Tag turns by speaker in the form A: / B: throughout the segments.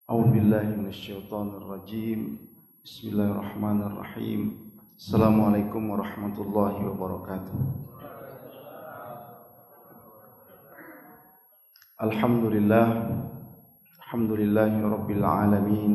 A: A'udzu billahi minasyaitonir rajim. Bismillahirrahmanirrahim. Assalamualaikum warahmatullahi wabarakatuh. Alhamdulillah. Alhamdulillahi rabbil alamin.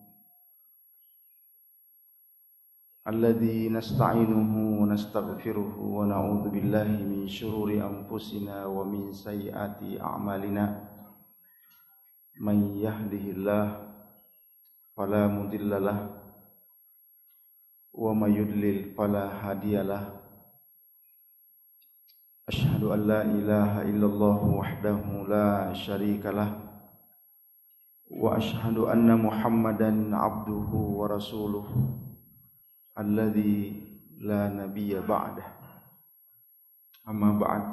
A: Alladzi nasta'inuhu wa nastaghfiruhu wa na'udzu billahi min syururi anfusina wa min sayyiati a'malina. Man yahdihillah fala mudilla lah wa may yudlil fala hadiyalah. Asyhadu an la ilaha illallah wahdahu la syarikalah wa asyhadu anna Muhammadan abduhu wa rasuluh alladzi la nabiyya ba'dah. Amma ba'd.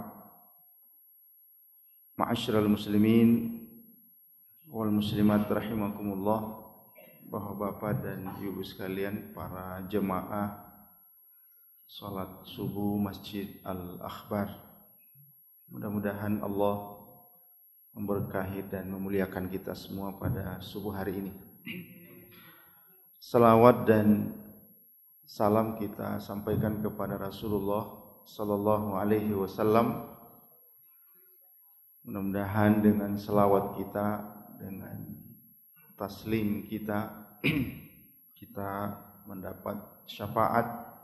A: Ma'asyiral muslimin wal muslimat rahimakumullah, Bapak-bapak dan ibu sekalian, para jemaah salat subuh Masjid Al-Akhbar. Mudah-mudahan Allah memberkahi dan memuliakan kita semua pada subuh hari ini. Salawat dan salam kita sampaikan kepada Rasulullah sallallahu alaihi wasallam. Mudah-mudahan dengan salawat kita, dengan taslim kita, kita mendapat syafaat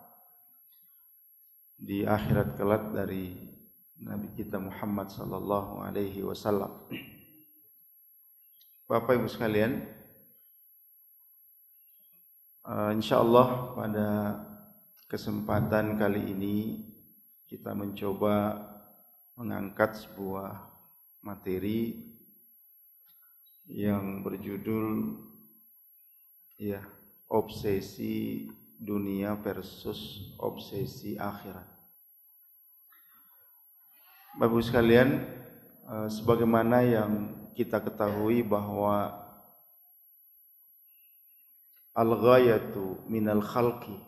A: di akhirat kelak dari Nabi kita Muhammad sallallahu alaihi wasallam. Bapak Ibu sekalian, insyaallah pada kesempatan kali ini kita mencoba mengangkat sebuah materi yang berjudul obsesi dunia versus obsesi akhirat. Bapak sekalian, sebagaimana yang kita ketahui bahwa al-ghayatu minal khalqi,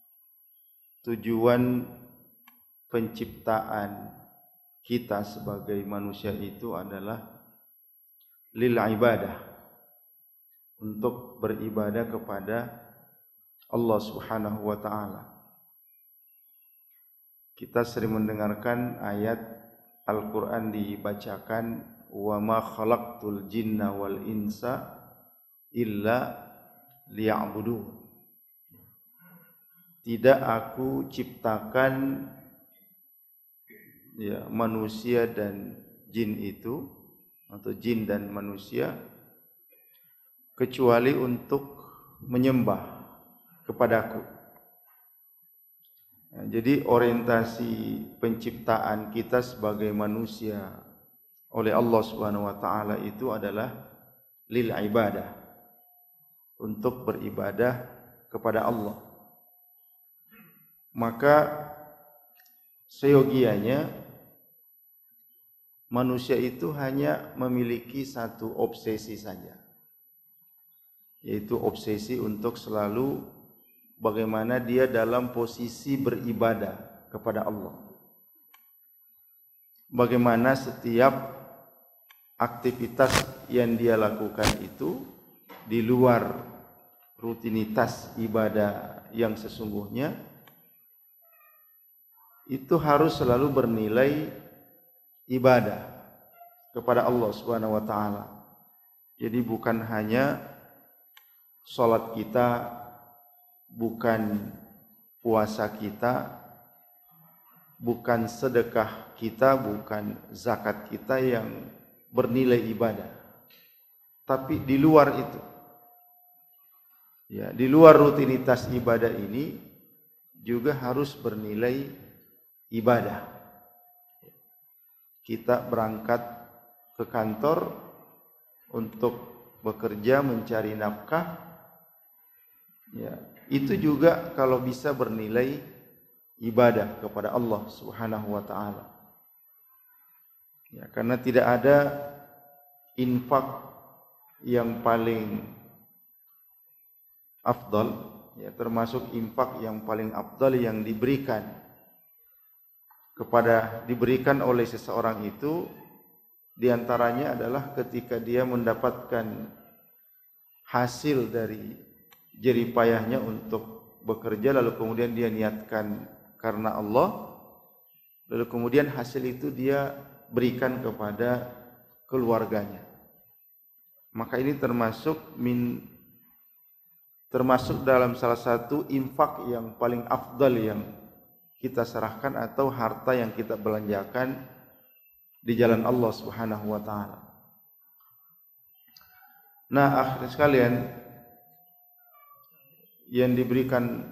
A: tujuan penciptaan kita sebagai manusia itu adalah lil ibadah, untuk beribadah kepada Allah Subhanahu wa taala. Kita sering mendengarkan ayat Al-Qur'an dibacakan, wa ma khalaqtul jinna wal insa illa liya'budun. Tidak aku ciptakan manusia dan jin itu, atau jin dan manusia, kecuali untuk menyembah kepadaku. Jadi orientasi penciptaan kita sebagai manusia oleh Allah Subhanahu wa taala itu adalah lil ibadah, untuk beribadah kepada Allah. Maka seyogianya manusia itu hanya memiliki satu obsesi saja, yaitu obsesi untuk selalu bagaimana dia dalam posisi beribadah kepada Allah. Bagaimana setiap aktivitas yang dia lakukan itu di luar rutinitas ibadah yang sesungguhnya, itu harus selalu bernilai ibadah kepada Allah Subhanahu wa taala. Jadi bukan hanya salat kita, bukan puasa kita, bukan sedekah kita, bukan zakat kita yang bernilai ibadah. Tapi di luar itu, di luar rutinitas ibadah ini juga harus bernilai ibadah. Kita berangkat ke kantor untuk bekerja mencari nafkah, itu juga kalau bisa bernilai ibadah kepada Allah Subhanahu wa taala. Karena tidak ada infak yang paling afdal, termasuk infak yang paling afdal yang diberikan oleh seseorang itu, diantaranya adalah ketika dia mendapatkan hasil dari jerih payahnya untuk bekerja, lalu kemudian dia niatkan karena Allah, lalu kemudian hasil itu dia berikan kepada keluarganya. Maka ini termasuk dalam salah satu infak yang paling afdal yang kita serahkan atau harta yang kita belanjakan di jalan Allah Subhanahu wa taala. Nah, akhirnya sekalian yang diberikan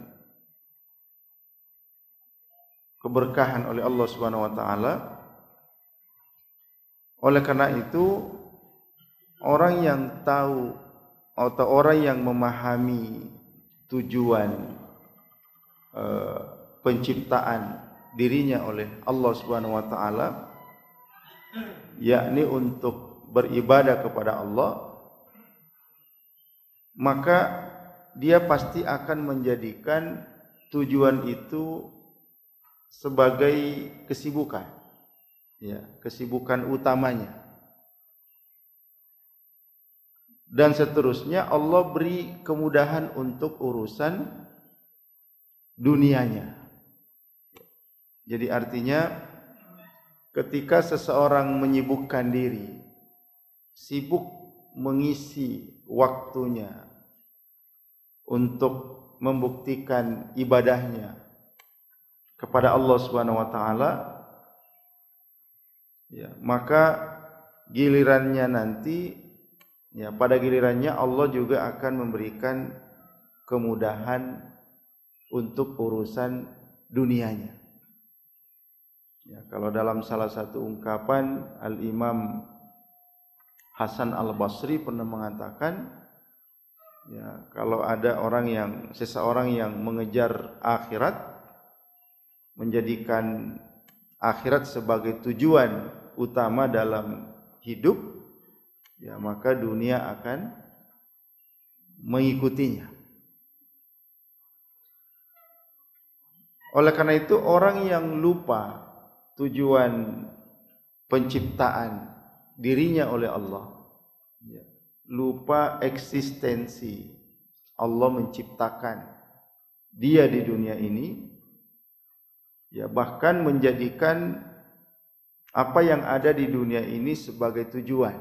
A: keberkahan oleh Allah Subhanahu wa taala, oleh karena itu orang yang tahu atau orang yang memahami tujuan penciptaan dirinya oleh Allah Subhanahu wa taala, yakni untuk beribadah kepada Allah, maka dia pasti akan menjadikan tujuan itu sebagai kesibukan, ya, kesibukan utamanya. Dan seterusnya Allah beri kemudahan untuk urusan dunianya. Jadi artinya ketika seseorang menyibukkan diri, sibuk mengisi waktunya untuk membuktikan ibadahnya kepada Allah Subhanahu wa taala, ya, maka gilirannya nanti, ya, pada gilirannya Allah juga akan memberikan kemudahan untuk urusan dunianya. Ya, kalau dalam salah satu ungkapan Al-Imam Hasan Al-Basri pernah mengatakan, ya, kalau ada seseorang yang mengejar akhirat, menjadikan akhirat sebagai tujuan utama dalam hidup, ya, maka dunia akan mengikutinya. Oleh karena itu orang yang lupa tujuan penciptaan dirinya oleh Allah, ya, lupa eksistensi Allah menciptakan dia di dunia ini, ya, bahkan menjadikan apa yang ada di dunia ini sebagai tujuan.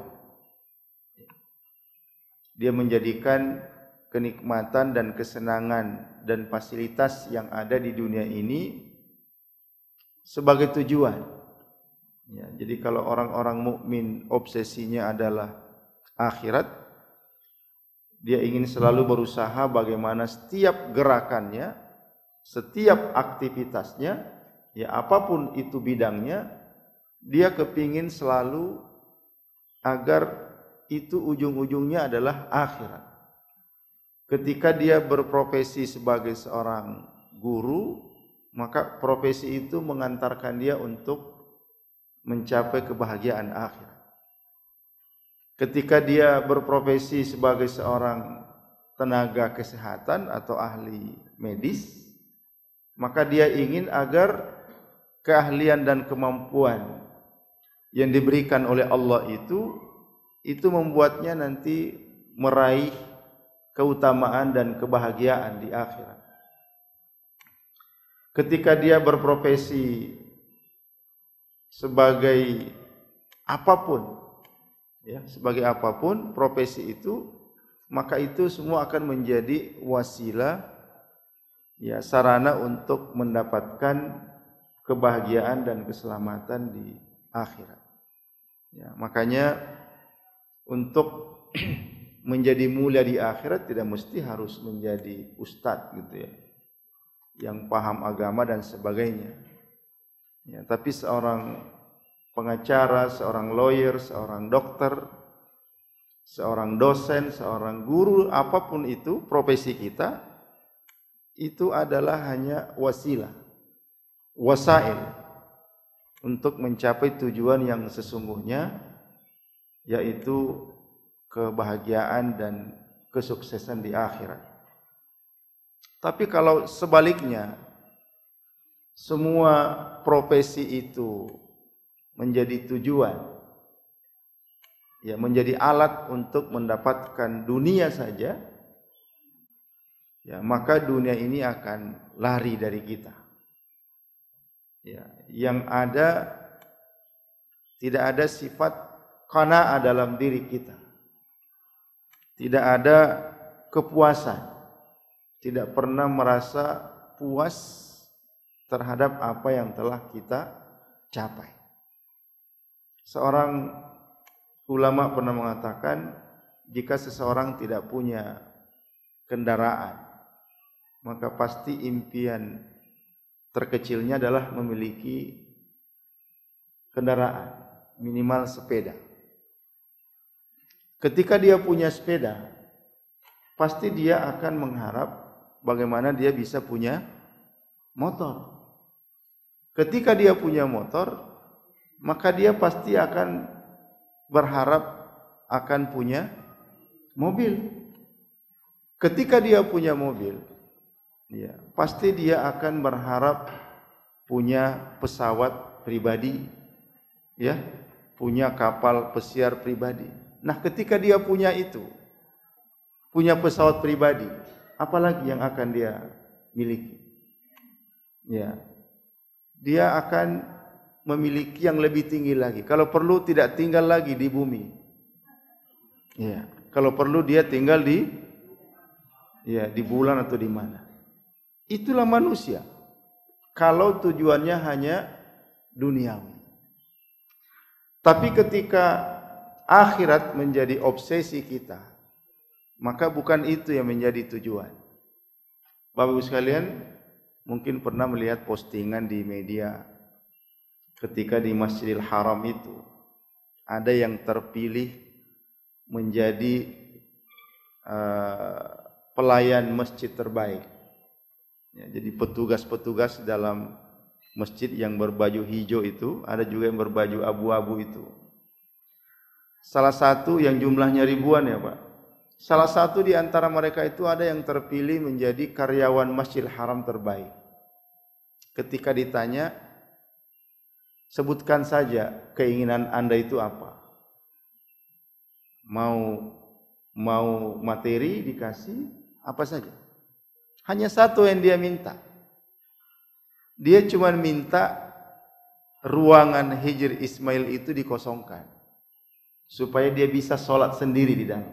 A: Dia menjadikan kenikmatan dan kesenangan dan fasilitas yang ada di dunia ini sebagai tujuan. Ya, jadi kalau orang-orang mukmin obsesinya adalah akhirat, dia ingin selalu berusaha bagaimana setiap gerakannya, setiap aktivitasnya, ya, apapun itu bidangnya, dia kepingin selalu agar itu ujung-ujungnya adalah akhirat. Ketika dia berprofesi sebagai seorang guru, maka profesi itu mengantarkan dia untuk mencapai kebahagiaan akhirat. Ketika dia berprofesi sebagai seorang tenaga kesehatan atau ahli medis, maka dia ingin agar keahlian dan kemampuan yang diberikan oleh Allah itu membuatnya nanti meraih keutamaan dan kebahagiaan di akhirat. Ketika dia berprofesi sebagai apapun, ya, sebagai apapun profesi itu, maka itu semua akan menjadi wasilah, ya, sarana untuk mendapatkan kebahagiaan dan keselamatan di akhirat. Ya, makanya untuk menjadi mulia di akhirat tidak mesti harus menjadi ustadz gitu, ya, yang paham agama dan sebagainya. Ya, tapi seorang pengacara, seorang lawyer, seorang dokter, seorang dosen, seorang guru, apapun itu profesi kita, itu adalah hanya wasilah, wasail untuk mencapai tujuan yang sesungguhnya, yaitu kebahagiaan dan kesuksesan di akhirat. Tapi kalau sebaliknya, semua profesi itu menjadi tujuan, ya menjadi alat untuk mendapatkan dunia saja, ya maka dunia ini akan lari dari kita. Ya, yang ada tidak ada sifat qanaah dalam diri kita. Tidak ada kepuasan. Tidak pernah merasa puas terhadap apa yang telah kita capai. Seorang ulama pernah mengatakan, jika seseorang tidak punya kendaraan, maka pasti impian terkecilnya adalah memiliki kendaraan, minimal sepeda. Ketika dia punya sepeda, pasti dia akan mengharap bagaimana dia bisa punya motor. Ketika dia punya motor, maka dia pasti akan berharap akan punya mobil. Ketika dia punya mobil, ya, pasti dia akan berharap punya pesawat pribadi, ya, punya kapal pesiar pribadi. Nah, ketika dia punya itu, punya pesawat pribadi, apalagi yang akan dia miliki? Ya, dia akan memiliki yang lebih tinggi lagi. Kalau perlu tidak tinggal lagi di bumi. Ya, kalau perlu dia tinggal di bulan atau di mana. Itulah manusia. Kalau tujuannya hanya duniawi. Tapi ketika akhirat menjadi obsesi kita, maka bukan itu yang menjadi tujuan. Bapak Ibu sekalian, mungkin pernah melihat postingan di media ketika di Masjidil Haram itu ada yang terpilih menjadi pelayan masjid terbaik. Ya, jadi petugas-petugas dalam masjid yang berbaju hijau itu, ada juga yang berbaju abu-abu itu. Salah satu yang jumlahnya ribuan ya Pak. Salah satu di antara mereka itu ada yang terpilih menjadi karyawan Masjidil Haram terbaik. Ketika ditanya, sebutkan saja keinginan Anda itu apa? Mau materi dikasih, apa saja. Hanya satu yang dia minta. Dia cuma minta ruangan Hijr Ismail itu dikosongkan, supaya dia bisa sholat sendiri di dalam.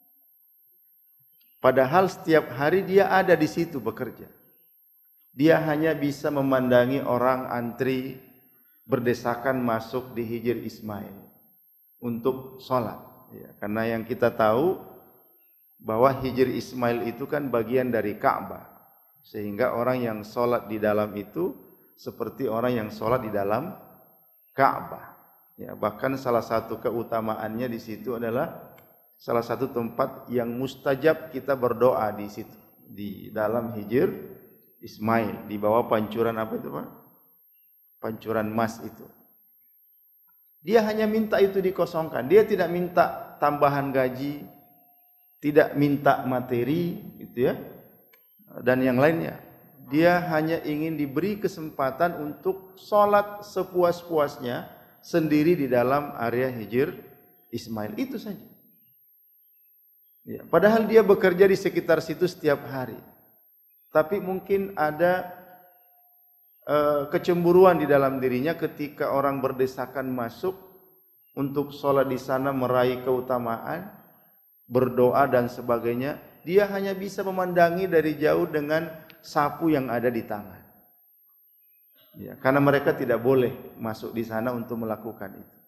A: Padahal setiap hari dia ada di situ bekerja. Dia hanya bisa memandangi orang antri berdesakan masuk di Hijr Ismail untuk sholat. Ya, karena yang kita tahu bahwa Hijr Ismail itu kan bagian dari Ka'bah, sehingga orang yang sholat di dalam itu seperti orang yang sholat di dalam Ka'bah. Ya, bahkan salah satu keutamaannya di situ adalah salah satu tempat yang mustajab kita berdoa di situ, di dalam Hijr Ismail, di bawah pancuran apa itu Pak? Pancuran emas itu. Dia hanya minta itu dikosongkan. Dia tidak minta tambahan gaji, tidak minta materi, gitu ya, dan yang lainnya. Dia hanya ingin diberi kesempatan untuk sholat sepuas-puasnya sendiri di dalam area Hijr Ismail. Itu saja. Ya, padahal dia bekerja di sekitar situ setiap hari. Tapi mungkin ada kecemburuan di dalam dirinya ketika orang berdesakan masuk untuk sholat di sana, meraih keutamaan, berdoa dan sebagainya. Dia hanya bisa memandangi dari jauh dengan sapu yang ada di tangan. Ya, karena mereka tidak boleh masuk di sana untuk melakukan itu.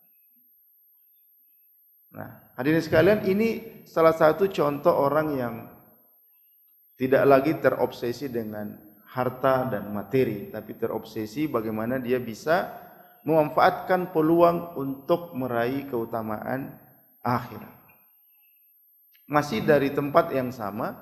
A: Nah, hadirin sekalian, ini salah satu contoh orang yang tidak lagi terobsesi dengan harta dan materi, tapi terobsesi bagaimana dia bisa memanfaatkan peluang untuk meraih keutamaan akhirat. Masih dari tempat yang sama,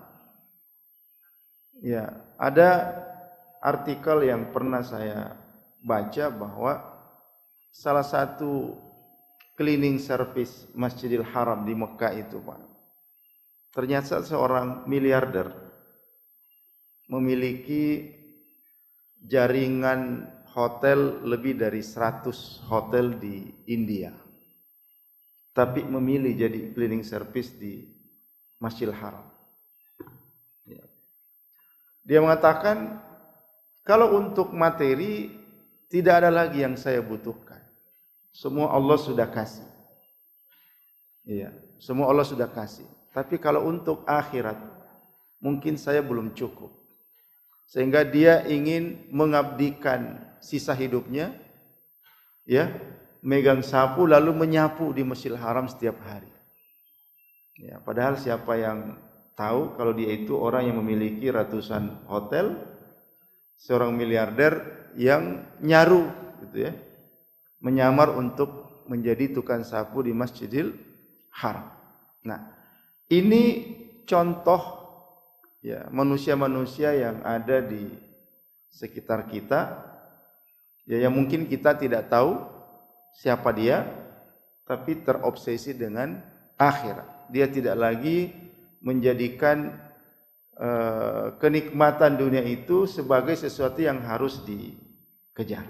A: ya, ada artikel yang pernah saya baca bahwa salah satu cleaning service Masjidil Haram di Mekah itu Pak, ternyata seorang miliarder memiliki jaringan hotel lebih dari 100 hotel di India. tapi memilih jadi cleaning service di Masjidil Haram. Ya. Dia mengatakan, kalau untuk materi tidak ada lagi yang saya butuhkan. Semua Allah sudah kasih. Iya, semua Allah sudah kasih. Tapi kalau untuk akhirat, mungkin saya belum cukup. Sehingga dia ingin mengabdikan sisa hidupnya, ya, megang sapu lalu menyapu di Masjidil Haram setiap hari. Ya, padahal siapa yang tahu kalau dia itu orang yang memiliki ratusan hotel, seorang miliarder yang nyaru, gitu ya, menyamar untuk menjadi tukang sapu di Masjidil Haram. Nah, ini contoh ya manusia-manusia yang ada di sekitar kita, ya yang mungkin kita tidak tahu siapa dia, tapi terobsesi dengan akhirat. Dia tidak lagi menjadikan kenikmatan dunia itu sebagai sesuatu yang harus dikejar.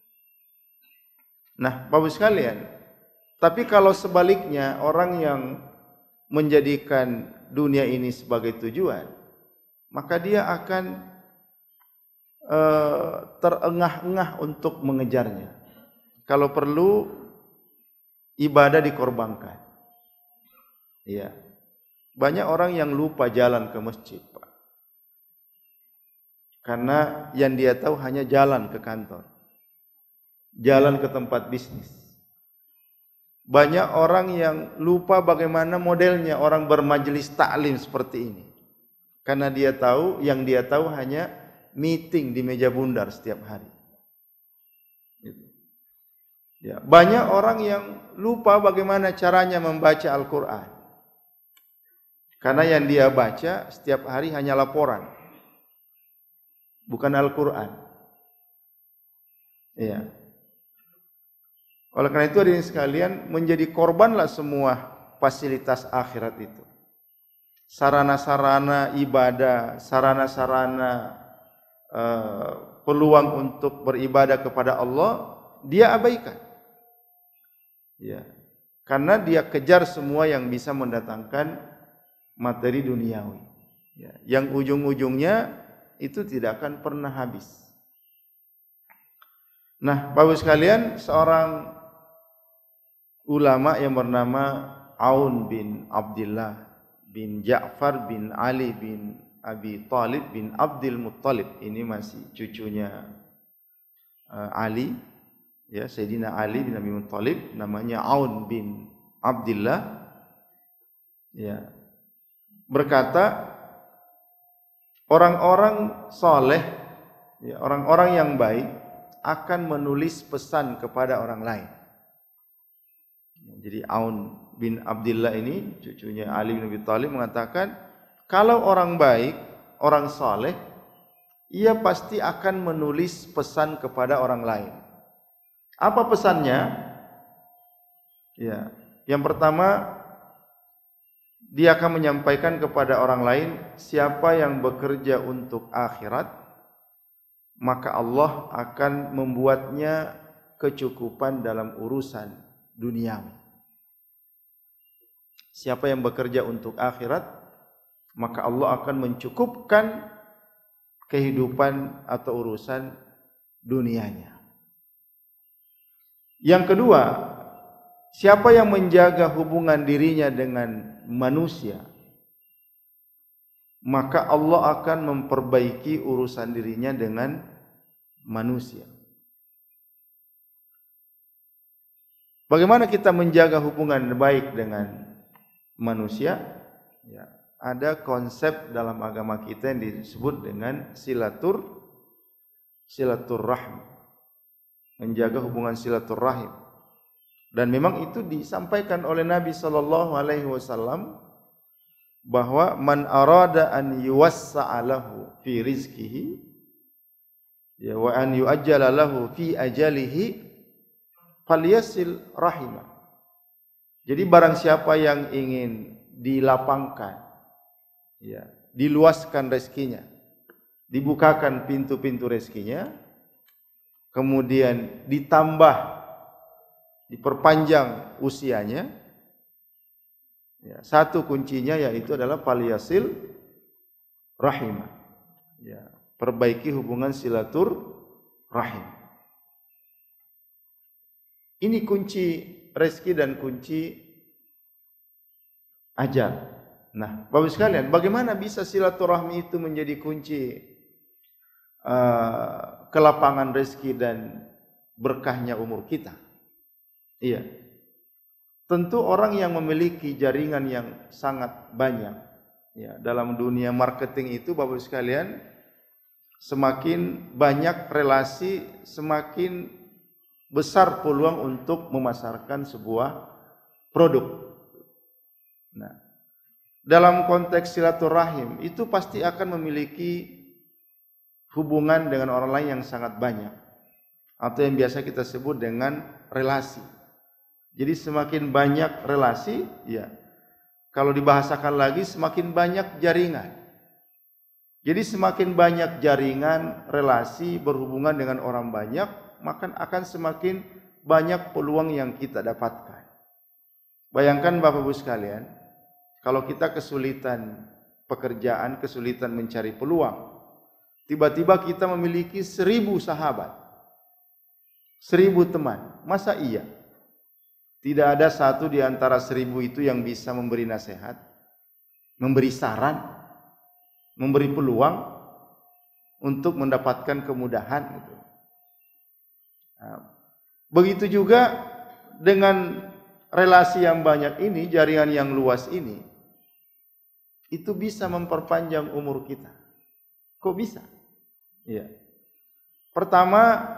A: Nah, Bapak sekalian, tapi kalau sebaliknya orang yang menjadikan dunia ini sebagai tujuan, maka dia akan terengah-engah untuk mengejarnya. Kalau perlu ibadah dikorbankan. Iya. Banyak orang yang lupa jalan ke masjid, Pak. Karena yang dia tahu hanya jalan ke kantor. Jalan ke tempat bisnis. Banyak orang yang lupa bagaimana modelnya orang bermajelis taklim seperti ini. Karena dia tahu, yang dia tahu hanya meeting di meja bundar setiap hari. Ya, banyak orang yang lupa bagaimana caranya membaca Al-Quran. Karena yang dia baca setiap hari hanya laporan, bukan Al-Quran. Ya. Oleh karena itu hadirin sekalian, menjadi korbanlah semua fasilitas akhirat itu. Sarana-sarana ibadah, sarana-sarana peluang untuk beribadah kepada Allah, dia abaikan. Ya. Karena dia kejar semua yang bisa mendatangkan materi duniawi. Ya. Yang ujung-ujungnya itu tidak akan pernah habis. Nah, Bapak sekalian, seorang ulama yang bernama Aun bin Abdullah bin Ja'far bin Ali bin Abi Talib bin Abdul Muttalib, ini masih cucunya Ali, ya, Sayyidina Ali bin Abi Muttalib, namanya Aun bin Abdullah, ya, berkata, orang-orang soleh, ya, orang-orang yang baik akan menulis pesan kepada orang lain. Jadi Aun bin Abdullah ini, cucunya Ali bin Abi Thalib, mengatakan, kalau orang baik, orang saleh, ia pasti akan menulis pesan kepada orang lain. Apa pesannya? Ya, yang pertama, dia akan menyampaikan kepada orang lain, siapa yang bekerja untuk akhirat, maka Allah akan membuatnya kecukupan dalam urusan duniawi. Siapa yang bekerja untuk akhirat, maka Allah akan mencukupkan kehidupan atau urusan dunianya. Yang kedua, siapa yang menjaga hubungan dirinya dengan manusia, maka Allah akan memperbaiki urusan dirinya dengan manusia. Bagaimana kita menjaga hubungan baik dengan manusia? Ya, ada konsep dalam agama kita yang disebut dengan silaturrahim, menjaga hubungan silaturrahim. Dan memang itu disampaikan oleh Nabi SAW bahwa man arada an yuwassa'a lahu fi rizqihi, ya, wa an yu'ajjala lahu fi ajalihi falyasil rahimah. Jadi barang siapa yang ingin dilapangkan, ya, diluaskan rezekinya, dibukakan pintu-pintu rezekinya, kemudian ditambah, diperpanjang usianya, Ya, satu kuncinya yaitu adalah faliyasil rahimah. Ya, perbaiki hubungan silaturahim. Ini kunci rezeki dan kunci ajal. Nah, Bapak sekalian, bagaimana bisa silaturahmi itu menjadi kunci kelapangan rezeki dan berkahnya umur kita? Iya. Tentu orang yang memiliki jaringan yang sangat banyak, ya, dalam dunia marketing itu, Bapak sekalian, semakin banyak relasi, semakin besar peluang untuk memasarkan sebuah produk. Nah, dalam konteks silaturahim itu pasti akan memiliki hubungan dengan orang lain yang sangat banyak, atau yang biasa kita sebut dengan relasi. Jadi semakin banyak relasi, ya, kalau dibahasakan lagi semakin banyak jaringan. Jadi semakin banyak jaringan, relasi, berhubungan dengan orang banyak, maka akan semakin banyak peluang yang kita dapatkan. Bayangkan Bapak Ibu sekalian, kalau kita kesulitan pekerjaan, kesulitan mencari peluang, tiba-tiba kita memiliki 1000 sahabat, 1000 teman. Masa iya? Tidak ada satu di antara 1000 itu yang bisa memberi nasihat, memberi saran, memberi peluang untuk mendapatkan kemudahan gitu. Nah, begitu juga dengan relasi yang banyak ini, jaringan yang luas ini, itu bisa memperpanjang umur kita. Kok bisa? Iya. Pertama,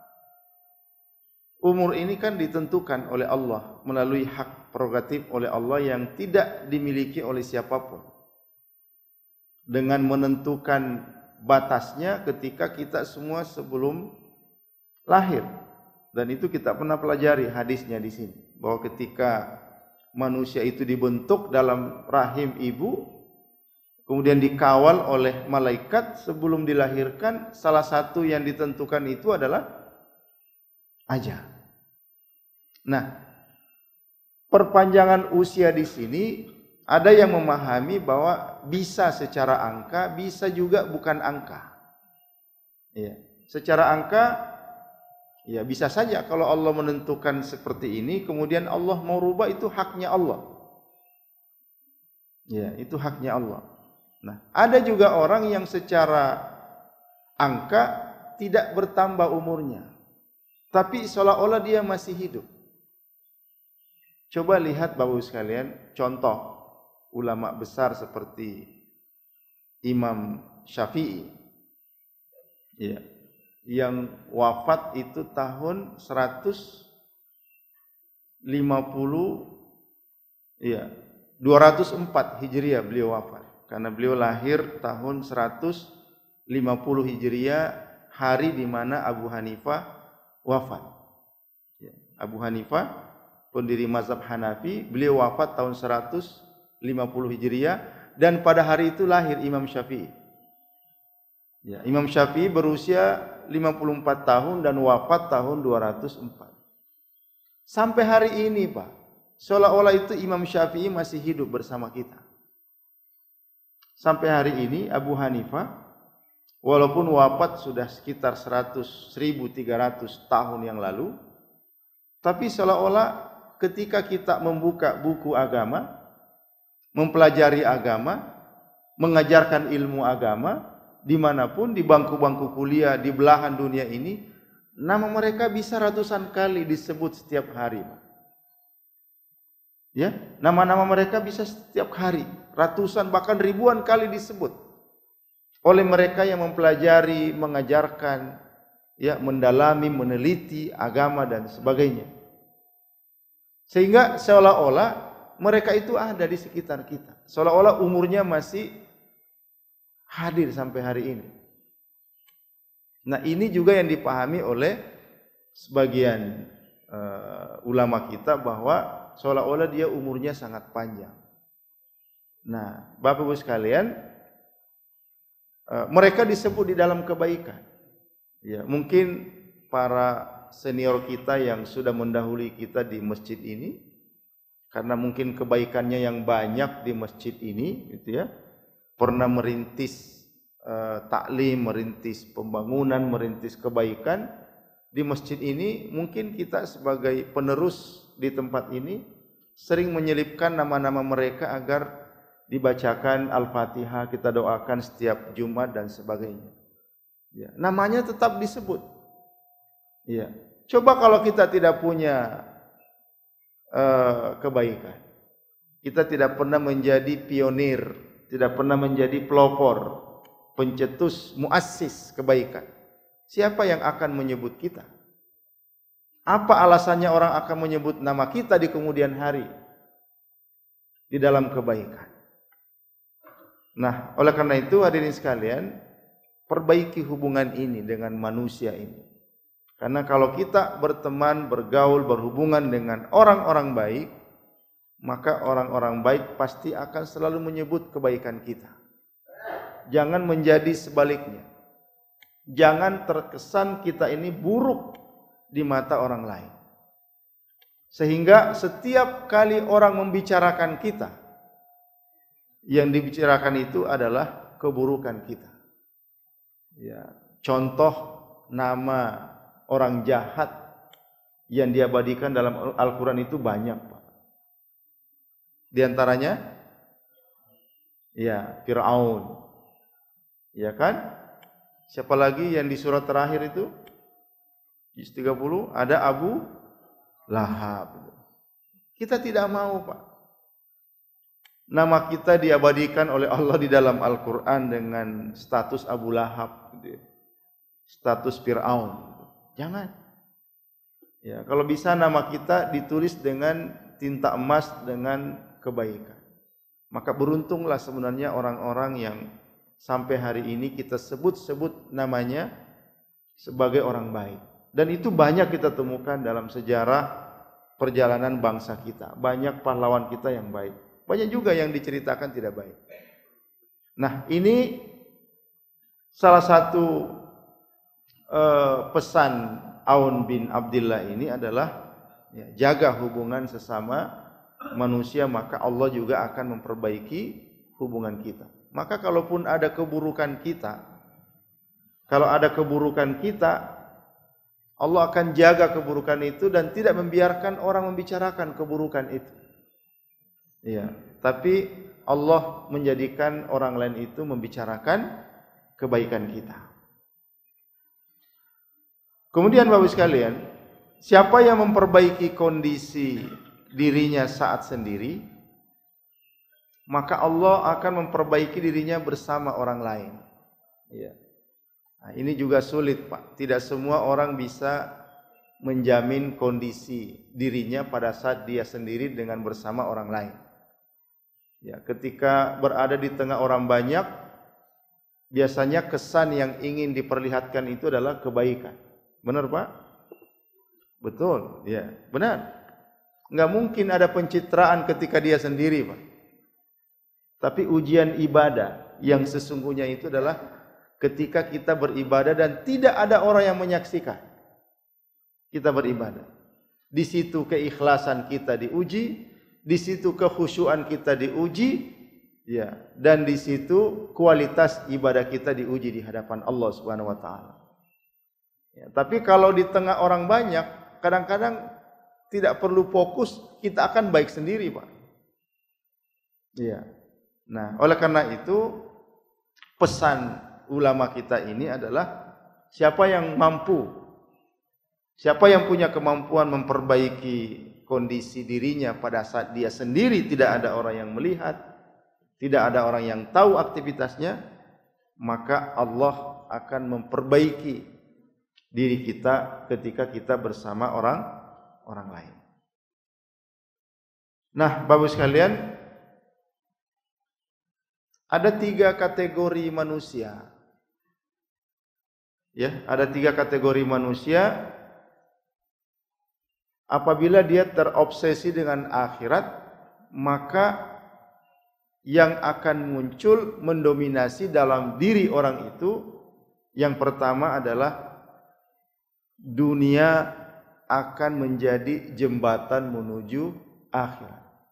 A: umur ini kan ditentukan oleh Allah melalui hak prerogatif oleh Allah yang tidak dimiliki oleh siapapun. Dengan menentukan batasnya ketika kita semua sebelum lahir. Dan itu kita pernah pelajari hadisnya di sini, bahwa ketika manusia itu dibentuk dalam rahim ibu, kemudian dikawal oleh malaikat sebelum dilahirkan, salah satu yang ditentukan itu adalah ajal. Nah, perpanjangan usia di sini ada yang memahami bahwa bisa secara angka, bisa juga bukan angka. Ya, secara angka, ya bisa saja kalau Allah menentukan seperti ini, kemudian Allah mau rubah, itu haknya Allah. Ya, itu haknya Allah. Nah, ada juga orang yang secara angka tidak bertambah umurnya, tapi seolah-olah dia masih hidup. Coba lihat Bapak Ibu sekalian, contoh ulama besar seperti Imam Syafi'i, ya, yang wafat itu tahun 150, ya, 204 Hijriah beliau wafat. Karena beliau lahir tahun 150 Hijriah, hari di mana Abu Hanifah wafat. Ya, Abu Hanifah, pendiri mazhab Hanafi, beliau wafat tahun 150 Hijriah, dan pada hari itu lahir Imam Syafi'i. Ya, Imam Syafi'i berusia 54 tahun dan wafat tahun 204. Sampai hari ini, Pak, seolah-olah itu Imam Syafi'i masih hidup bersama kita. Sampai hari ini Abu Hanifah, walaupun wafat sudah sekitar 1.300 tahun yang lalu, tapi seolah-olah ketika kita membuka buku agama, mempelajari agama, mengajarkan ilmu agama, dimanapun, di bangku-bangku kuliah, di belahan dunia ini, nama mereka bisa ratusan kali disebut setiap hari. Ya, nama-nama mereka bisa setiap hari, ratusan bahkan ribuan kali disebut oleh mereka yang mempelajari, mengajarkan, ya, mendalami, meneliti agama dan sebagainya. Sehingga seolah-olah mereka itu ada di sekitar kita. Seolah-olah umurnya masih hadir sampai hari ini. Nah, ini juga yang dipahami oleh sebagian ulama kita, bahwa seolah-olah dia umurnya sangat panjang. Nah, Bapak Ibu sekalian, mereka disebut di dalam kebaikan. Ya, mungkin para senior kita yang sudah mendahului kita di masjid ini, karena mungkin kebaikannya yang banyak di masjid ini, gitu ya, pernah merintis taklim, merintis pembangunan, merintis kebaikan di masjid ini. Mungkin kita sebagai penerus di tempat ini sering menyelipkan nama-nama mereka agar dibacakan Al-Fatihah, kita doakan setiap Jumat dan sebagainya. Ya, namanya tetap disebut. Ya, coba kalau kita tidak punya kebaikan, kita tidak pernah menjadi pionir, tidak pernah menjadi pelopor, pencetus, muassis kebaikan, siapa yang akan menyebut kita? Apa alasannya orang akan menyebut nama kita di kemudian hari di dalam kebaikan? Nah, oleh karena itu hadirin sekalian, perbaiki hubungan ini dengan manusia ini. Karena kalau kita berteman, bergaul, berhubungan dengan orang-orang baik, maka orang-orang baik pasti akan selalu menyebut kebaikan kita. Jangan menjadi sebaliknya. Jangan terkesan kita ini buruk di mata orang lain. Sehingga setiap kali orang membicarakan kita, yang dibicarakan itu adalah keburukan kita. Ya, contoh nama orang jahat yang diabadikan dalam Al-Quran itu banyak, Pak. Di antaranya, ya, Fir'aun. Ya kan? Siapa lagi yang di surat terakhir itu? Juz 30 ada Abu Lahab. Kita tidak mau, Pak, nama kita diabadikan oleh Allah di dalam Al-Quran dengan status Abu Lahab, status Fir'aun. Jangan. Ya, kalau bisa nama kita ditulis dengan tinta emas dengan kebaikan. Maka beruntunglah sebenarnya orang-orang yang sampai hari ini kita sebut-sebut namanya sebagai orang baik. Dan itu banyak kita temukan dalam sejarah perjalanan bangsa kita. Banyak pahlawan kita yang baik. Banyak juga yang diceritakan tidak baik. Nah, ini salah satu pesan Aun bin Abdillah ini adalah, ya, jaga hubungan sesama manusia, maka Allah juga akan memperbaiki hubungan kita. Maka kalaupun ada keburukan kita, kalau ada keburukan kita, Allah akan jaga keburukan itu dan tidak membiarkan orang membicarakan keburukan itu. Ya, tapi Allah menjadikan orang lain itu membicarakan kebaikan kita. Kemudian Bapak sekalian, siapa yang memperbaiki kondisi dirinya saat sendiri, maka Allah akan memperbaiki dirinya bersama orang lain. Ya. Nah, ini juga sulit, Pak. Tidak semua orang bisa menjamin kondisi dirinya pada saat dia sendiri dengan bersama orang lain. Ya, ketika berada di tengah orang banyak, biasanya kesan yang ingin diperlihatkan itu adalah kebaikan. Benar, Pak? Betul, ya, benar. Enggak mungkin ada pencitraan ketika dia sendiri, Pak. Tapi ujian ibadah yang sesungguhnya itu adalah ketika kita beribadah dan tidak ada orang yang menyaksikan kita beribadah. Di situ keikhlasan kita diuji, di situ kekhusyuan kita diuji, ya, dan di situ kualitas ibadah kita diuji di hadapan Allah Subhanahu wa taala. Ya, tapi kalau di tengah orang banyak, kadang-kadang tidak perlu fokus, kita akan baik sendiri, Pak. Iya. Nah, oleh karena itu pesan ulama kita ini adalah siapa yang mampu, siapa yang punya kemampuan memperbaiki kondisi dirinya pada saat dia sendiri tidak ada orang yang melihat, tidak ada orang yang tahu aktivitasnya, maka Allah akan memperbaiki diri kita ketika kita bersama orang lain. Nah, Bapak sekalian, ada 3 kategori manusia. Ya, ada 3 kategori manusia. Apabila dia terobsesi dengan akhirat, maka yang akan muncul mendominasi dalam diri orang itu, yang pertama adalah dunia akan menjadi jembatan menuju akhirat.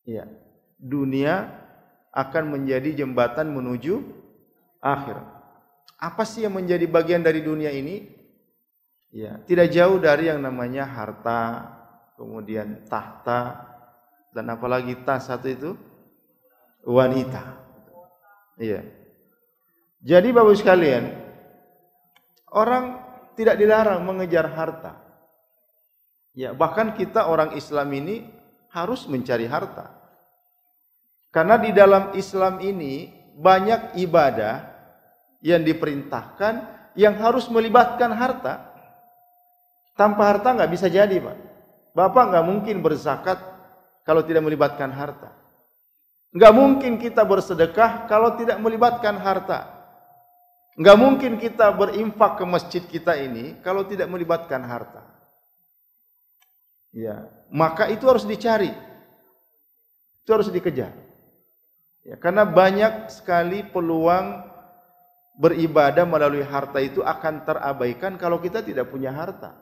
A: Ya, dunia akan menjadi jembatan menuju akhirat. Apa sih yang menjadi bagian dari dunia ini? Ya, tidak jauh dari yang namanya harta, kemudian tahta, dan apalagi tas satu itu wanita. Iya. Jadi Bapak sekalian, orang tidak dilarang mengejar harta. Ya, bahkan kita orang Islam ini harus mencari harta. Karena di dalam Islam ini banyak ibadah yang diperintahkan yang harus melibatkan harta. Tanpa harta nggak bisa jadi, Pak. Bapak nggak mungkin berzakat kalau tidak melibatkan harta. Nggak mungkin kita bersedekah kalau tidak melibatkan harta. Nggak mungkin kita berinfak ke masjid kita ini kalau tidak melibatkan harta. Ya, maka itu harus dicari. Itu harus dikejar. Ya, karena banyak sekali peluang beribadah melalui harta itu akan terabaikan kalau kita tidak punya harta.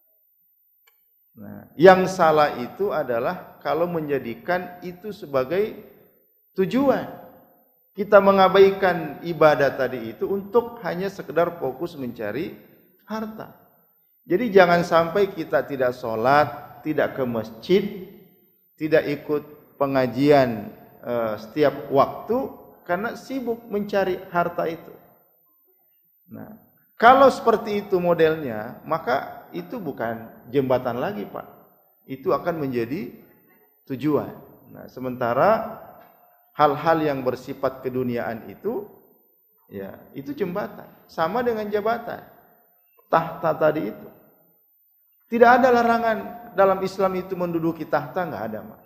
A: Nah, yang salah itu adalah kalau menjadikan itu sebagai tujuan. Kita mengabaikan ibadah tadi itu untuk hanya sekedar fokus mencari harta. Jadi jangan sampai kita tidak sholat, tidak ke masjid, tidak ikut pengajian setiap waktu karena sibuk mencari harta itu. Nah, kalau seperti itu modelnya, maka itu bukan jembatan lagi, Pak. Itu akan menjadi tujuan. Nah, sementara hal-hal yang bersifat keduniaan itu, ya, itu jembatan. Sama dengan jabatan. Tahta tadi itu. Tidak ada larangan dalam Islam itu menduduki tahta, nggak ada, Pak.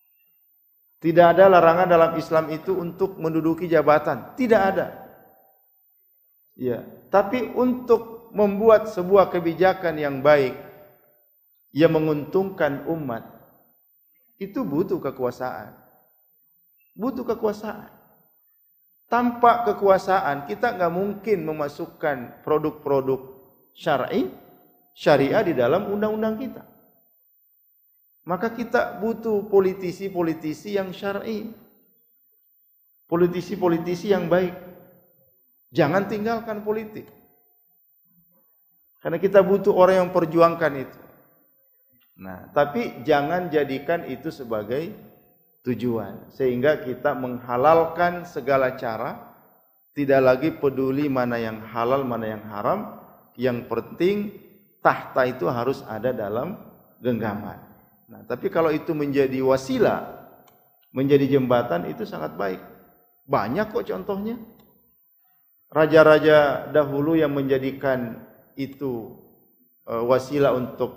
A: Tidak ada larangan dalam Islam itu untuk menduduki jabatan. Tidak ada. Ya, tapi untuk membuat sebuah kebijakan yang baik yang menguntungkan umat itu butuh kekuasaan. Butuh kekuasaan. Tanpa kekuasaan kita nggak mungkin memasukkan produk-produk syariah di dalam undang-undang kita. Maka kita butuh politisi-politisi yang syar'i. Politisi-politisi yang baik. Jangan tinggalkan politik. Karena kita butuh orang yang perjuangkan itu. Nah, tapi jangan jadikan itu sebagai tujuan. Sehingga kita menghalalkan segala cara. Tidak lagi peduli mana yang halal, mana yang haram. Yang penting tahta itu harus ada dalam genggaman. Nah, tapi kalau itu menjadi wasilah, menjadi jembatan, itu sangat baik. Banyak kok contohnya. Raja-raja dahulu yang menjadikan itu wasilah untuk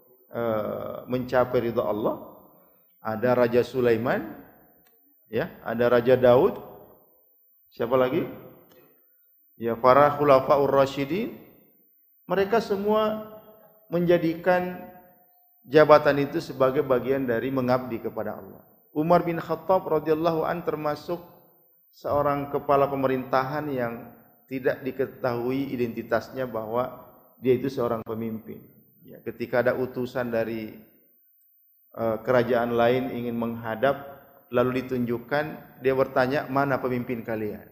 A: mencapai ridha Allah. Ada Raja Sulaiman, ya, ada Raja Daud. Siapa lagi? Ya, para khulafaur rasyidin. Mereka semua menjadikan jabatan itu sebagai bagian dari mengabdi kepada Allah. Umar bin Khattab radhiyallahu an termasuk seorang kepala pemerintahan yang tidak diketahui identitasnya bahwa dia itu seorang pemimpin. Ya, ketika ada utusan dari kerajaan lain ingin menghadap, lalu ditunjukkan, dia bertanya, mana pemimpin kalian?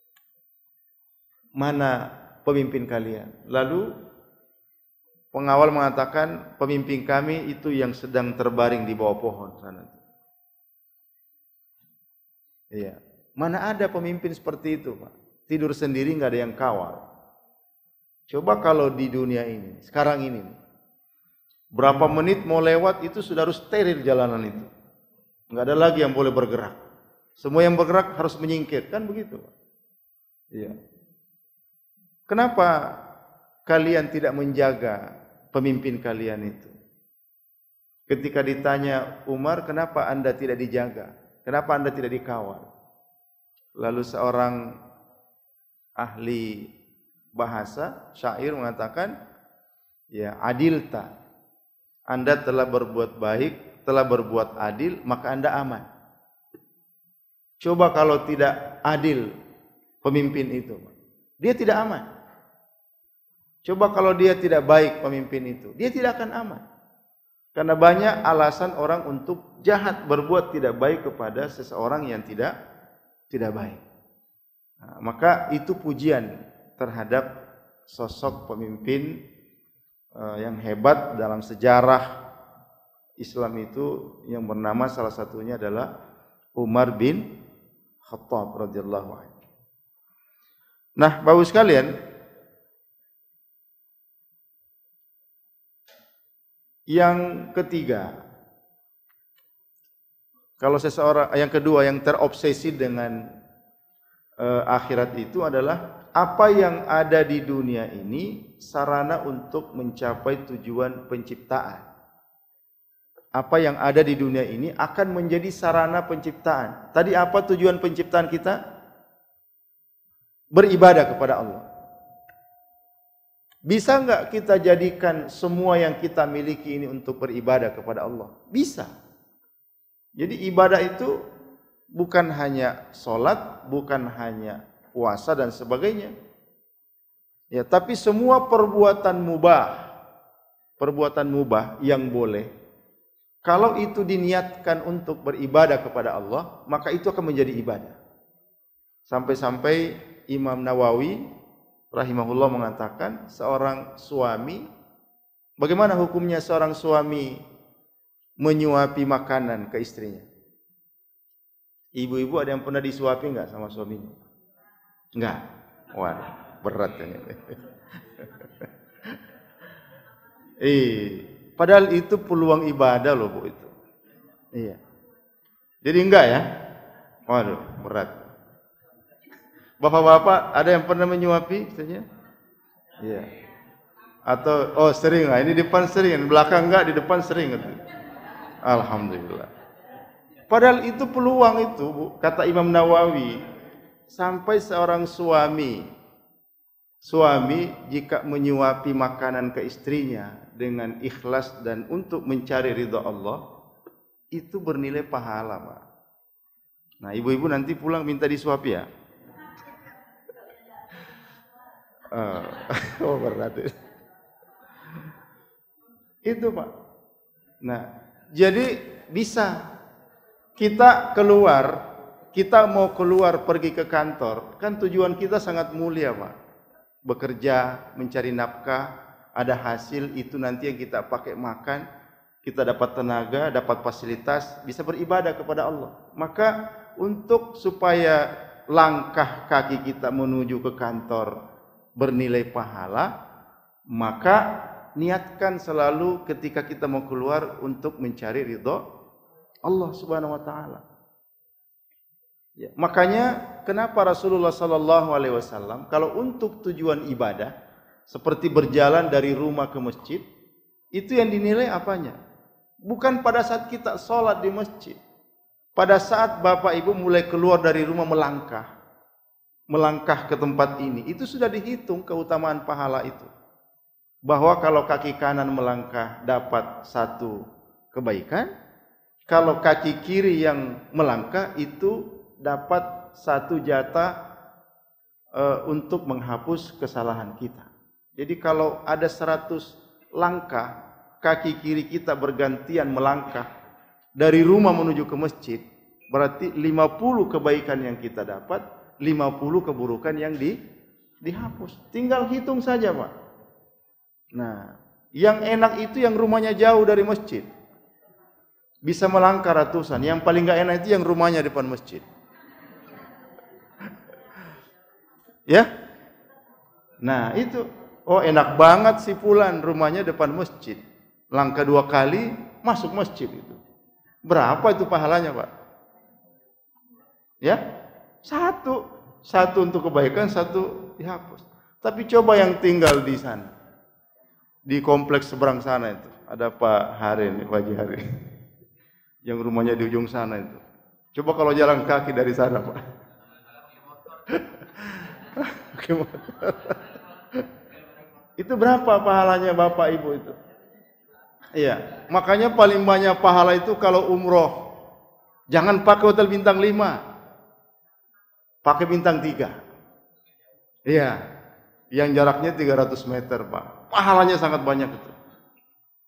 A: Mana pemimpin kalian? Lalu pengawal mengatakan, pemimpin kami itu yang sedang terbaring di bawah pohon sana. Iya. Mana ada pemimpin seperti itu, Pak? Tidur sendiri nggak ada yang kawal. Coba kalau di dunia ini, sekarang ini, berapa menit mau lewat itu sudah harus steril jalanan itu. Nggak ada lagi yang boleh bergerak. Semua yang bergerak harus menyingkir, kan begitu, Pak? Iya. Kenapa kalian tidak menjaga pemimpin kalian itu? Ketika ditanya Umar, kenapa Anda tidak dijaga? Kenapa Anda tidak dikawal? Lalu seorang ahli bahasa, syair mengatakan, ya, adilta. Anda telah berbuat baik, telah berbuat adil, maka Anda aman. Coba kalau tidak adil pemimpin itu, dia tidak aman. Coba kalau dia tidak baik pemimpin itu, dia tidak akan aman. Karena banyak alasan orang untuk jahat, berbuat tidak baik kepada seseorang yang tidak baik. Nah, maka itu pujian terhadap sosok pemimpin yang hebat dalam sejarah Islam itu, yang bernama salah satunya adalah Umar bin Khattab radhiyallahu anhu. Nah, Bapak sekalian, yang ketiga, kalau seseorang, yang kedua yang terobsesi dengan akhirat itu adalah apa yang ada di dunia ini sarana untuk mencapai tujuan penciptaan. Apa yang ada di dunia ini akan menjadi sarana penciptaan. Tadi apa tujuan penciptaan kita? Beribadah kepada Allah. Bisa enggak kita jadikan semua yang kita miliki ini untuk beribadah kepada Allah? Bisa. Jadi ibadah itu bukan hanya sholat, bukan hanya puasa dan sebagainya. Ya, tapi semua perbuatan mubah yang boleh, kalau itu diniatkan untuk beribadah kepada Allah, maka itu akan menjadi ibadah. Sampai-sampai Imam Nawawi rahimahullah mengatakan, seorang suami, bagaimana hukumnya seorang suami menyuapi makanan ke istrinya? Ibu-ibu ada yang pernah disuapi enggak sama suaminya? Enggak. Wah, berat kan ini. Padahal itu peluang ibadah loh, Bu, itu. Iya. Jadi enggak ya? Waduh, berat. Bapak-bapak ada yang pernah menyuapi istrinya? Iya. Atau sering lah, ini depan sering, belakang enggak, di depan sering gitu. Alhamdulillah. Padahal itu peluang itu, Bu, kata Imam Nawawi, sampai seorang suami jika menyuapi makanan ke istrinya dengan ikhlas dan untuk mencari ridha Allah, itu bernilai pahala, Pak. Nah, ibu-ibu nanti pulang minta disuapi ya. Berat. Itu, Pak. Nah, jadi bisa kita mau keluar pergi ke kantor, kan tujuan kita sangat mulia, Pak. Bekerja, mencari nafkah, ada hasil, itu nanti yang kita pakai makan, kita dapat tenaga, dapat fasilitas, bisa beribadah kepada Allah. Maka untuk supaya langkah kaki kita menuju ke kantor bernilai pahala, maka niatkan selalu ketika kita mau keluar untuk mencari ridho Allah Subhanahu wa taala. Ya, makanya kenapa Rasulullah sallallahu alaihi wasallam kalau untuk tujuan ibadah seperti berjalan dari rumah ke masjid, itu yang dinilai apanya? Bukan pada saat kita sholat di masjid. Pada saat Bapak Ibu mulai keluar dari rumah melangkah ke tempat ini, itu sudah dihitung keutamaan pahala itu. Bahwa kalau kaki kanan melangkah dapat satu kebaikan, kalau kaki kiri yang melangkah itu dapat satu jatah untuk menghapus kesalahan kita. Jadi kalau ada 100 langkah, kaki kiri kita bergantian melangkah dari rumah menuju ke masjid, berarti 50 kebaikan yang kita dapat, 50 keburukan yang dihapus. Tinggal hitung saja, Pak. Nah, yang enak itu yang rumahnya jauh dari masjid, bisa melangkah ratusan. Yang paling gak enak itu yang rumahnya depan masjid. Ya? Nah, itu. Oh, enak banget si Fulan, rumahnya depan masjid. Langkah 2 kali masuk masjid itu. Berapa itu pahalanya, Pak? Ya? Satu untuk kebaikan, satu dihapus. Tapi coba yang tinggal di sana, di kompleks seberang sana itu, ada Pak Harin, Pak Haji Harin, yang rumahnya di ujung sana itu. Coba kalau jalan kaki dari sana, Pak. Itu berapa pahalanya Bapak Ibu itu? Iya, makanya paling banyak pahala itu kalau umroh. Jangan pakai hotel bintang 5. Pakai bintang 3. Iya, yang jaraknya 300 meter, Pak. Pahalanya sangat banyak itu.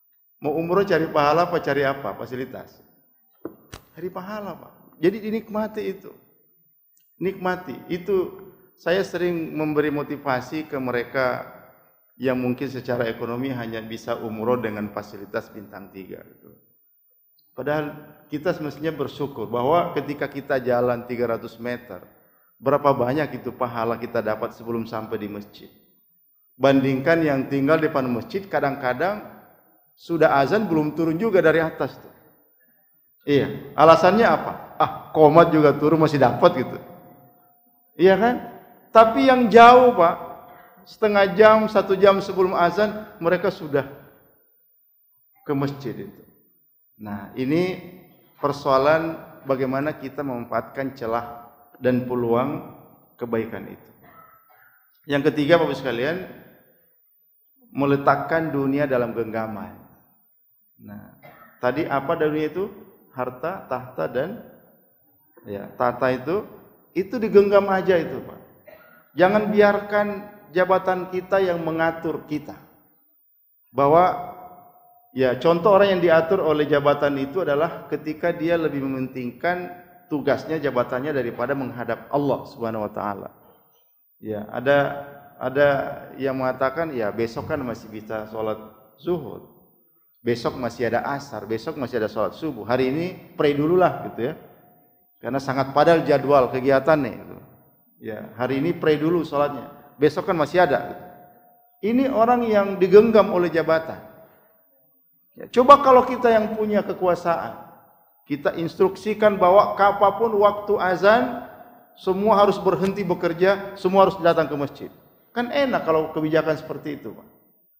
A: Mau umroh cari pahala apa cari apa? Fasilitas. Cari pahala, Pak. Jadi dinikmati itu. Nikmati. Itu saya sering memberi motivasi ke mereka yang mungkin secara ekonomi hanya bisa umroh dengan fasilitas bintang 3 gitu. Padahal kita semestinya bersyukur bahwa ketika kita jalan 300 meter, berapa banyak itu pahala kita dapat sebelum sampai di masjid. Bandingkan yang tinggal di depan masjid, kadang-kadang sudah azan belum turun juga dari atas tuh. Iya, alasannya apa? Qomat juga turun masih dapat gitu. Iya kan? Tapi yang jauh, Pak, setengah jam, 1 jam sebelum azan, mereka sudah ke masjid itu. Nah, ini persoalan bagaimana kita memanfaatkan celah dan peluang kebaikan itu. Yang ketiga, Bapak sekalian, meletakkan dunia dalam genggaman. Nah, tadi apa dunia itu? Harta, tahta, dan tahta itu digenggam aja itu, Pak. Jangan biarkan jabatan kita yang mengatur kita. Bahwa contoh orang yang diatur oleh jabatan itu adalah ketika dia lebih mementingkan tugasnya, jabatannya daripada menghadap Allah Subhanahu wa taala. Ya, ada yang mengatakan besok kan masih bisa sholat zuhur. Besok masih ada asar, besok masih ada sholat subuh. Hari ini pray dululah gitu ya. Karena sangat padat jadwal kegiatannya gitu. Ya, hari ini pray dulu sholatnya. Besok kan masih ada gitu. Ini orang yang digenggam oleh jabatan. Ya, coba kalau kita yang punya kekuasaan, kita instruksikan bahwa kapanpun waktu azan semua harus berhenti bekerja, semua harus datang ke masjid. Kan enak kalau kebijakan seperti itu, Pak.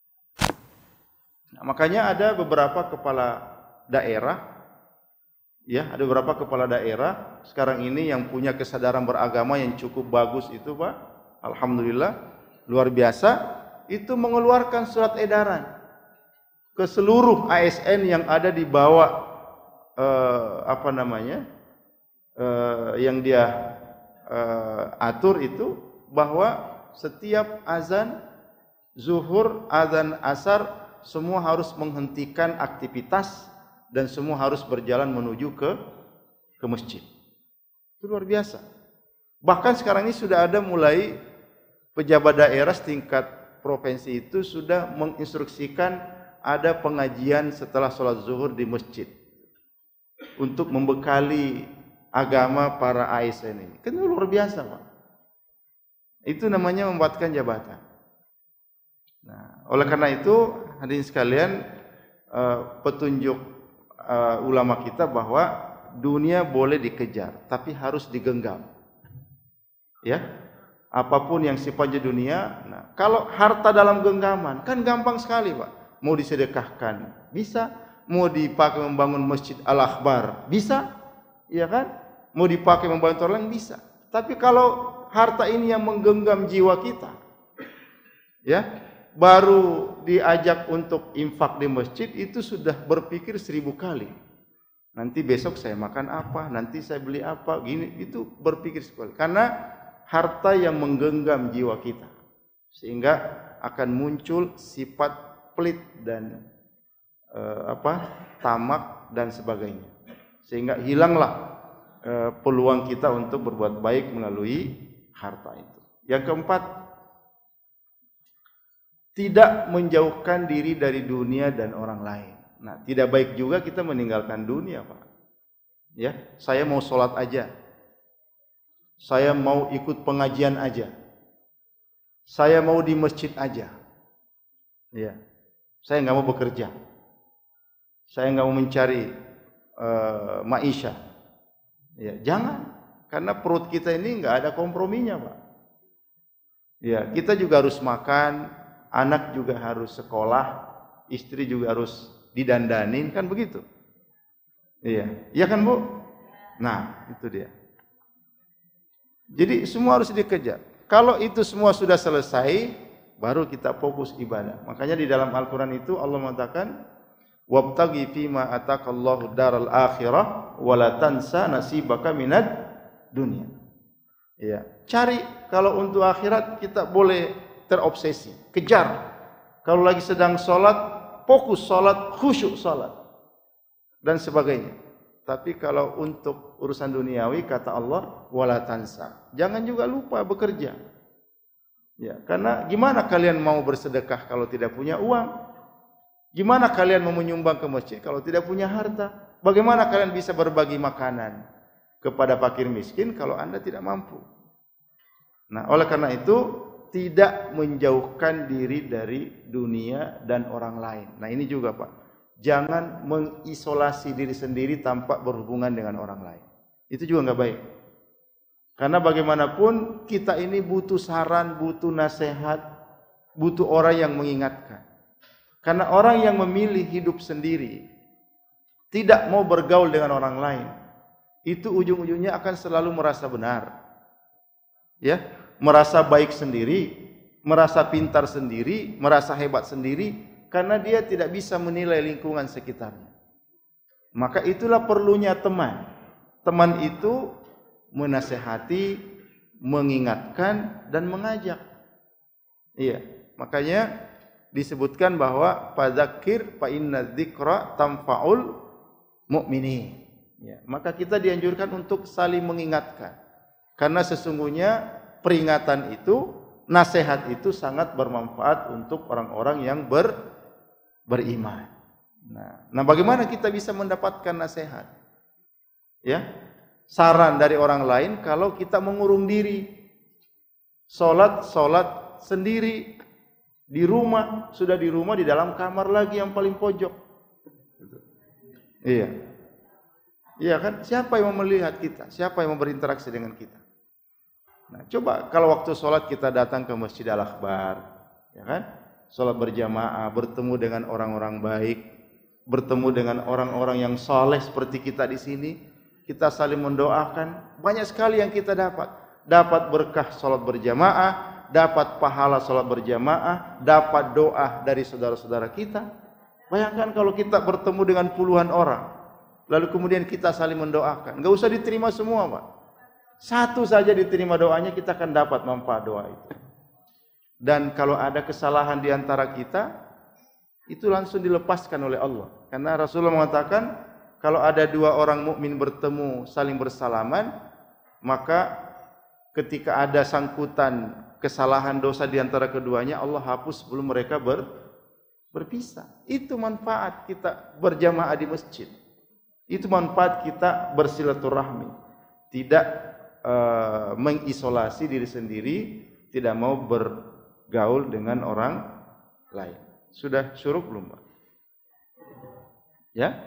A: Nah, makanya ada beberapa kepala daerah, ada beberapa kepala daerah sekarang ini yang punya kesadaran beragama yang cukup bagus itu, Pak. Alhamdulillah, luar biasa. Itu mengeluarkan surat edaran ke seluruh ASN yang ada di bawah yang dia atur itu, bahwa setiap azan zuhur, azan asar semua harus menghentikan aktivitas dan semua harus berjalan menuju ke masjid. Itu luar biasa. Bahkan sekarang ini sudah ada mulai pejabat daerah setingkat provinsi itu sudah menginstruksikan ada pengajian setelah sholat zuhur di masjid untuk membekali agama para ASN ini. Kan luar biasa, Pak. Itu namanya membuatkan jabatan. Nah, oleh karena itu hadirin sekalian, petunjuk ulama kita bahwa dunia boleh dikejar tapi harus digenggam. Ya. Apapun yang sifatnya dunia, kalau harta dalam genggaman kan gampang sekali, Pak. Mau disedekahkan, bisa. Mau dipakai membangun masjid Al-Akbar, bisa. Iya kan? Mau dipakai membantu orang lain, bisa. Tapi kalau harta ini yang menggenggam jiwa kita, baru diajak untuk infak di masjid itu sudah berpikir 1000 kali. Nanti besok saya makan apa, nanti saya beli apa, gini, itu berpikir sekali. Karena harta yang menggenggam jiwa kita, sehingga akan muncul sifat pelit dan tamak dan sebagainya, sehingga hilanglah peluang kita untuk berbuat baik melalui harta itu. Yang keempat, tidak menjauhkan diri dari dunia dan orang lain. Nah, tidak baik juga kita meninggalkan dunia, Pak. Ya, saya mau sholat aja. Saya mau ikut pengajian aja. Saya mau di masjid aja. Ya. Saya nggak mau bekerja. Saya nggak mau mencari maisha. Ya, jangan. Karena perut kita ini nggak ada komprominya, Pak. Ya, kita juga harus makan, anak juga harus sekolah, istri juga harus didandanin, kan begitu? Iya, iya kan, Bu? Nah, itu dia. Jadi semua harus dikejar. Kalau itu semua sudah selesai, baru kita fokus ibadah. Makanya di dalam Al-Quran itu Allah mengatakan, wabtaghi fima atakallahu daral akhirah wala tansa nasibaka minad dunia. Ya, cari kalau untuk akhirat kita boleh terobsesi, kejar. Kalau lagi sedang sholat, fokus salat, khusyuk salat dan sebagainya. Tapi kalau untuk urusan duniawi kata Allah wala tansa, jangan juga lupa bekerja. Ya, karena gimana kalian mau bersedekah kalau tidak punya uang? Gimana kalian mau menyumbang ke masjid kalau tidak punya harta? Bagaimana kalian bisa berbagi makanan kepada fakir miskin kalau Anda tidak mampu? Nah, oleh karena itu tidak menjauhkan diri dari dunia dan orang lain. Nah, ini juga Pak. Jangan mengisolasi diri sendiri tanpa berhubungan dengan orang lain. Itu juga nggak baik. Karena bagaimanapun kita ini butuh saran, butuh nasihat, butuh orang yang mengingatkan. Karena orang yang memilih hidup sendiri, tidak mau bergaul dengan orang lain, itu ujung-ujungnya akan selalu merasa benar. Ya, merasa baik sendiri, merasa pintar sendiri, merasa hebat sendiri, karena dia tidak bisa menilai lingkungan sekitarnya. Maka itulah perlunya teman. Teman itu menasehati, mengingatkan, dan mengajak. Iya, makanya disebutkan bahwa fadzakir fa inna dzikra tanfa'ul mu'minin. Ya, maka kita dianjurkan untuk saling mengingatkan. Karena sesungguhnya peringatan itu, nasihat itu sangat bermanfaat untuk orang-orang yang beriman. Nah, bagaimana kita bisa mendapatkan nasihat? Ya, saran dari orang lain kalau kita mengurung diri, solat sendiri di rumah, sudah di rumah di dalam kamar lagi yang paling pojok. Iya, iya kan? Siapa yang mau melihat kita? Siapa yang mau berinteraksi dengan kita? Nah, coba kalau waktu sholat kita datang ke Masjid Al-Akbar, ya kan? Sholat berjamaah, bertemu dengan orang-orang baik, bertemu dengan orang-orang yang saleh seperti kita di sini, kita saling mendoakan. Banyak sekali yang kita dapat. Dapat berkah sholat berjamaah, dapat pahala sholat berjamaah, dapat doa dari saudara-saudara kita. Bayangkan kalau kita bertemu dengan puluhan orang, lalu kemudian kita saling mendoakan. Enggak usah diterima semua, Pak. Satu saja diterima doanya, kita akan dapat manfaat doa itu. Dan kalau ada kesalahan di antara kita, itu langsung dilepaskan oleh Allah. Karena Rasulullah mengatakan, kalau ada dua orang mukmin bertemu saling bersalaman, maka ketika ada sangkutan kesalahan dosa di antara keduanya, Allah hapus sebelum mereka berpisah. Itu manfaat kita berjamaah di masjid. Itu manfaat kita bersilaturahmi. Tidak mengisolasi diri sendiri, tidak mau bergaul dengan orang lain. Sudah syuruk belum, Pak? Ya?